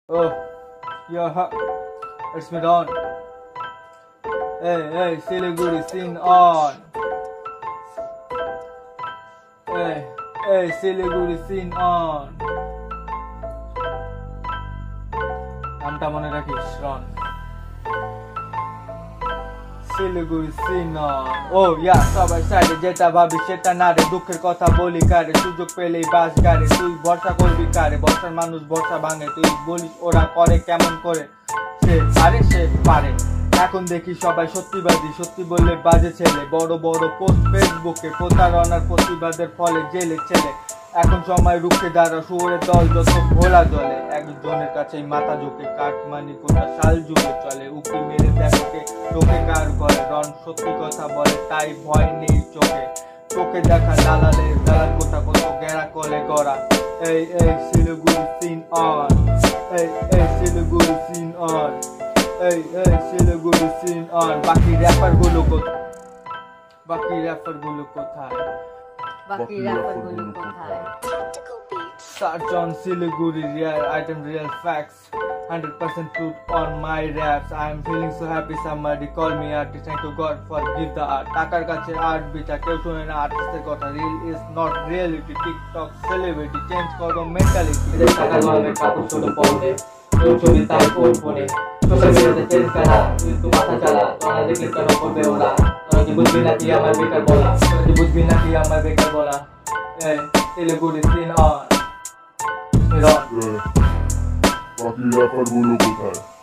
Oh, yeah, it's me Don. Hey, Siliguri, scene on. Hey, Siliguri, scene on. নামটা মনে রাখিস রন Siliguri scene ও ইয়া সবাই সাইডে যেটা ভাবি সেটা না রে দুঃখের কথা বলি কারে সুযোগ পেলেই বাস গাড়ে তুই ভরসা করবি কারে বর্ষার মানুষ ভরসা ভাঙে তুই বলিস ওরা করে কেমন করে সে পারে এখন দেখি সবাই সত্যিবাদী সত্যি বললে বাজে ছেলে বড় বড় পোস্ট ফেসবুকে প্রতারণার প্রতিবাদের ফলে জেলে ছেলে এখন সময় রুখে দাঁড়া শুয়োরের দল যত ঘোলা জলে একজনের কাছেই মাথা ঝুঁকে কাটমানি কোটা শাল জুড়ে চলে উকি মেরে দেখে চোখে কার ঘরে রন সত্যি কথা বলে তাই ভয় নেই চোখে দেখা দালাল কোথা কত গেরা কলে গড়া এই শিলিগুড়ি সিন অন এই শিলিগুড়ি সিন অন এই শিলিগুড়ি সিন অন বাকি র্যাপার গুলো কোথায় Search on Siliguri, real item, real facts 100% truth on my raps. I am feeling so happy, somebody call me artist. Thank to God for give the art. টাকার কাছে art বিচা কেউ শুনে না আর্টিস্টের কথা reel is not reality TikTok celebrity change করো mentality টাকা গরমে কাপড় ছোট পড়ে ছবি তাই কোন ফোনে সোশ্যাল মিডিয়াতে চেঞ্জ করা তুই তো মাথা চালা তোরা দেখলে কেন করবে ওরা তোরা কি বুঝবি না কি আমার বেকার বলা এই শিলিগুড়ি সিন অন বাকি র্যাপার গুলো কোথায়